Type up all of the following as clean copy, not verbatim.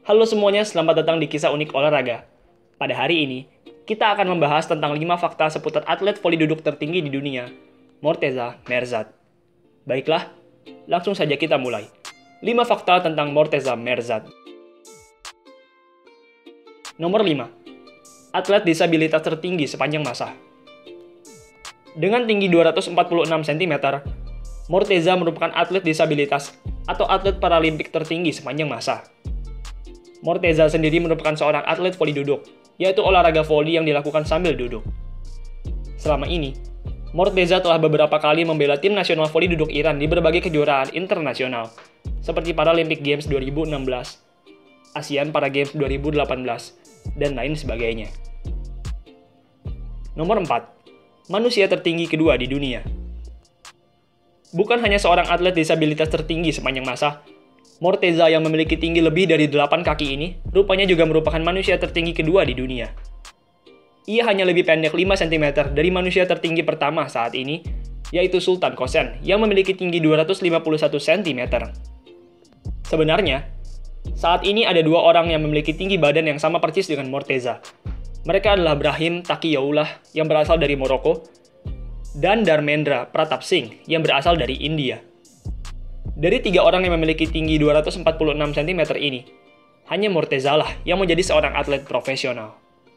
Halo semuanya, selamat datang di Kisah Unik Olahraga. Pada hari ini, kita akan membahas tentang 5 fakta seputar atlet voli duduk tertinggi di dunia, Morteza Merzad. Baiklah, langsung saja kita mulai. 5 fakta tentang Morteza Merzad. Nomor 5. Atlet disabilitas tertinggi sepanjang masa. Dengan tinggi 246 cm, Morteza merupakan atlet disabilitas atau atlet paralimpik tertinggi sepanjang masa. Morteza sendiri merupakan seorang atlet voli duduk, yaitu olahraga voli yang dilakukan sambil duduk. Selama ini, Morteza telah beberapa kali membela tim nasional voli duduk Iran di berbagai kejuaraan internasional, seperti Paralympic Games 2016, ASEAN Para Games 2018, dan lain sebagainya. Nomor 4. Manusia tertinggi kedua di dunia. Bukan hanya seorang atlet disabilitas tertinggi sepanjang masa, Morteza yang memiliki tinggi lebih dari 8 kaki ini rupanya juga merupakan manusia tertinggi kedua di dunia. Ia hanya lebih pendek 5 cm dari manusia tertinggi pertama saat ini, yaitu Sultan Kosen yang memiliki tinggi 251 cm. Sebenarnya, saat ini ada 2 orang yang memiliki tinggi badan yang sama persis dengan Morteza. Mereka adalah Brahim Taqiyaullah yang berasal dari Maroko, dan Dharmendra Pratap Singh yang berasal dari India. Dari 3 orang yang memiliki tinggi 246 cm ini, hanya Morteza lah yang menjadi seorang atlet profesional.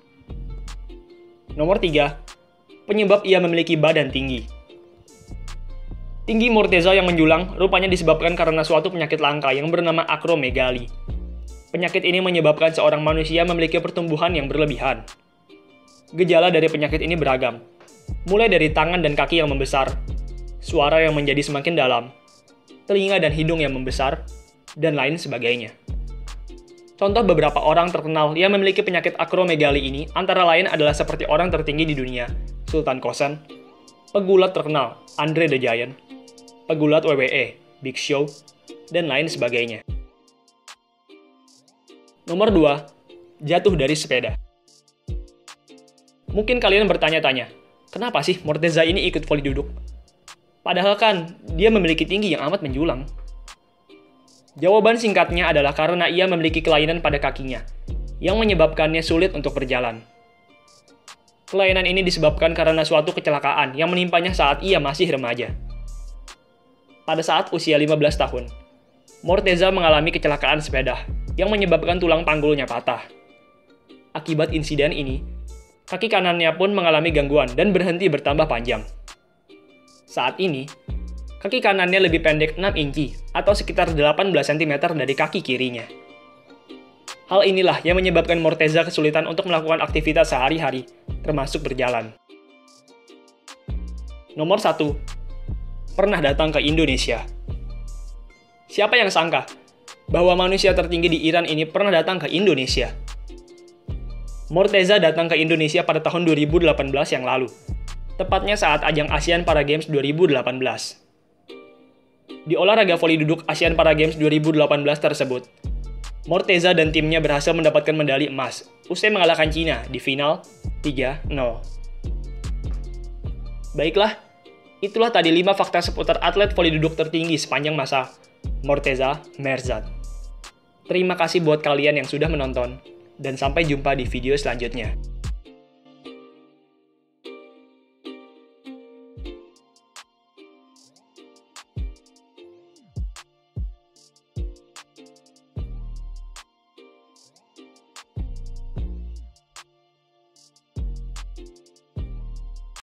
Nomor 3. Penyebab ia memiliki badan tinggi. Tinggi Morteza yang menjulang rupanya disebabkan karena suatu penyakit langka yang bernama akromegali. Penyakit ini menyebabkan seorang manusia memiliki pertumbuhan yang berlebihan. Gejala dari penyakit ini beragam, mulai dari tangan dan kaki yang membesar, suara yang menjadi semakin dalam, telinga dan hidung yang membesar, dan lain sebagainya. Contoh beberapa orang terkenal yang memiliki penyakit akromegali ini antara lain adalah seperti orang tertinggi di dunia, Sultan Kosen, pegulat terkenal, Andre the Giant, pegulat WWE, Big Show, dan lain sebagainya. Nomor 2. Jatuh dari sepeda. Mungkin kalian bertanya-tanya, kenapa sih Morteza ini ikut voli duduk? Padahal kan, dia memiliki tinggi yang amat menjulang. Jawaban singkatnya adalah karena ia memiliki kelainan pada kakinya, yang menyebabkannya sulit untuk berjalan. Kelainan ini disebabkan karena suatu kecelakaan yang menimpanya saat ia masih remaja. Pada saat usia 15 tahun, Morteza mengalami kecelakaan sepeda yang menyebabkan tulang panggulnya patah. Akibat insiden ini, kaki kanannya pun mengalami gangguan dan berhenti bertambah panjang. Saat ini, kaki kanannya lebih pendek 6 inci atau sekitar 18 cm dari kaki kirinya. Hal inilah yang menyebabkan Morteza kesulitan untuk melakukan aktivitas sehari-hari, termasuk berjalan. Nomor 1. Pernah datang ke Indonesia. Siapa yang sangka bahwa manusia tertinggi di Iran ini pernah datang ke Indonesia? Morteza datang ke Indonesia pada tahun 2018 yang lalu, tepatnya saat ajang ASEAN Para Games 2018. Di olahraga voli duduk ASEAN Para Games 2018 tersebut, Morteza dan timnya berhasil mendapatkan medali emas usai mengalahkan Cina di final 3-0. Baiklah, itulah tadi 5 fakta seputar atlet voli duduk tertinggi sepanjang masa, Morteza Merzad. Terima kasih buat kalian yang sudah menonton, dan sampai jumpa di video selanjutnya.